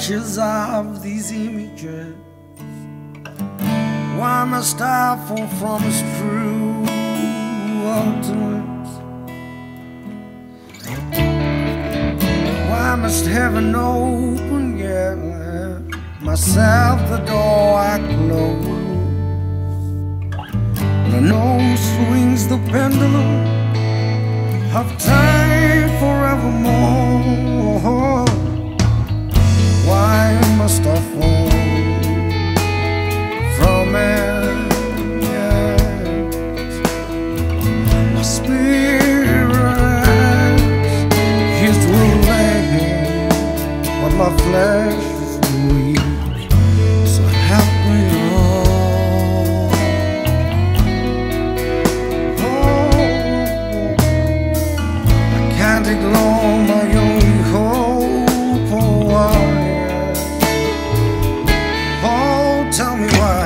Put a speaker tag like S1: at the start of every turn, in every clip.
S1: flashes of these images. Why must I fall from his true ultimates? Why must heaven open, yeah, myself the door I close? And I know swings the pendulum of time forevermore. Why must I fall from it? Yes. My spirit is willing, but my flesh is weak. So help me, Lord. Oh, I can't ignore my only hope. Oh, tell me why.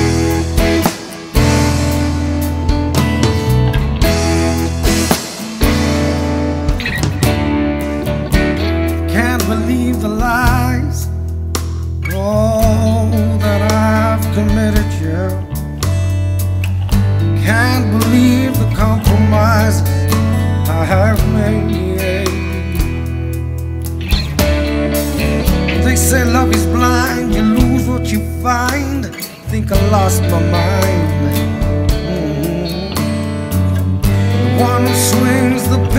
S1: Can't believe the lies, oh, that I've committed, yeah. Can't believe the compromises I have made. They say love is blind, you lose what you find. Think I lost my mind. The one who swings the